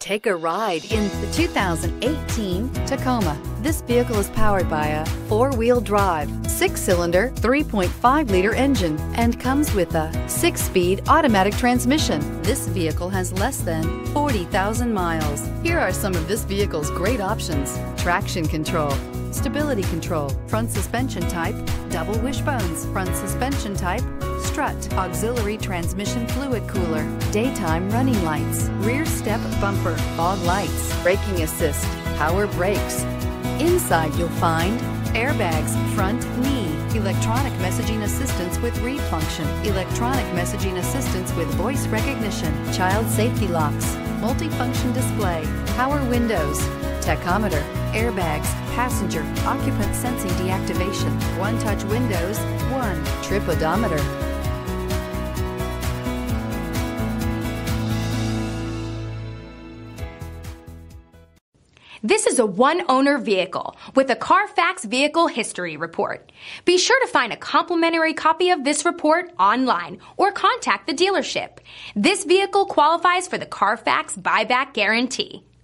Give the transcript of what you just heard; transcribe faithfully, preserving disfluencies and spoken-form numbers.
Take a ride in the two thousand eighteen Tacoma. This vehicle is powered by a four-wheel drive, six-cylinder, three point five liter engine and comes with a six-speed automatic transmission. This vehicle has less than forty thousand miles. Here are some of this vehicle's great options: traction control, stability control, front suspension type, double wishbones, front suspension type, strut, auxiliary transmission fluid cooler, daytime running lights, rear step bumper, fog lights, braking assist, power brakes. Inside you'll find airbags, front knee, electronic messaging assistance with read function, electronic messaging assistance with voice recognition, child safety locks, multifunction display, power windows, tachometer, airbags, passenger, occupant sensing deactivation, one-touch windows, one trip odometer. This is a one-owner vehicle with a Carfax Vehicle History Report. Be sure to find a complimentary copy of this report online or contact the dealership. This vehicle qualifies for the Carfax Buyback Guarantee.